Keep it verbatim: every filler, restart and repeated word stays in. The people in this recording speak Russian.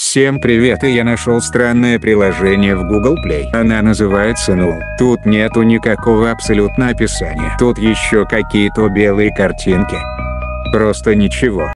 Всем привет, и я нашел странное приложение в Google Play. Она называется Null. Тут нету никакого абсолютно описания. Тут еще какие-то белые картинки. Просто ничего.